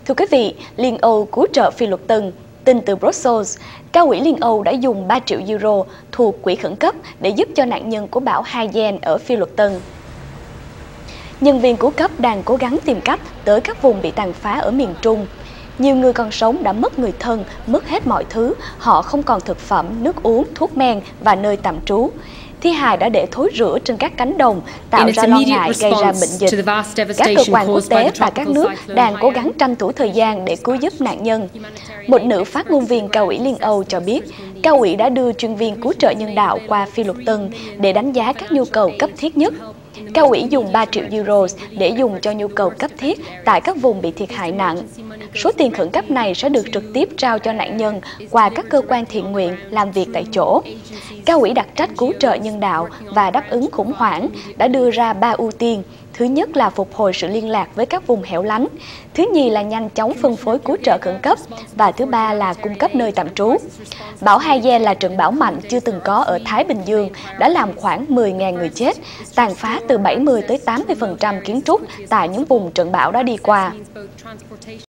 Thưa quý vị, Liên Âu cứu trợ phi luật tân. Tin từ Brussels, Cao ủy Liên Âu đã dùng 3 triệu euro thuộc quỹ khẩn cấp để giúp cho nạn nhân của bão Haiyan ở phi luật tân. Nhân viên cứu cấp đang cố gắng tìm cách tới các vùng bị tàn phá ở miền Trung. Nhiều người còn sống đã mất người thân, mất hết mọi thứ, họ không còn thực phẩm, nước uống, thuốc men và nơi tạm trú. Thi hài đã để thối rữa trên các cánh đồng, tạo ra lo ngại gây ra bệnh dịch. Các cơ quan quốc tế và các nước đang cố gắng tranh thủ thời gian để cứu giúp nạn nhân. Một nữ phát ngôn viên Cao ủy Liên Âu cho biết, Cao ủy đã đưa chuyên viên cứu trợ nhân đạo qua phi luật tân để đánh giá các nhu cầu cấp thiết nhất. Cao ủy dùng 3 triệu euro để dùng cho nhu cầu cấp thiết tại các vùng bị thiệt hại nặng. Số tiền khẩn cấp này sẽ được trực tiếp trao cho nạn nhân qua các cơ quan thiện nguyện làm việc tại chỗ. Cao ủy đặc trách cứu trợ nhân đạo và đáp ứng khủng hoảng đã đưa ra 3 ưu tiên. Thứ nhất là phục hồi sự liên lạc với các vùng hẻo lánh. Thứ nhì là nhanh chóng phân phối cứu trợ khẩn cấp. Và thứ ba là cung cấp nơi tạm trú. Bão Haiyan là trận bão mạnh chưa từng có ở Thái Bình Dương, đã làm khoảng 10.000 người chết, tàn phá từ 70 tới 80% kiến trúc tại những vùng trận bão đã đi qua.